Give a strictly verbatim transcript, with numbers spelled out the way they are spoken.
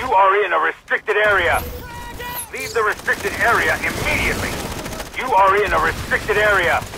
You are in a restricted area. Leave the restricted area immediately. You are in a restricted area.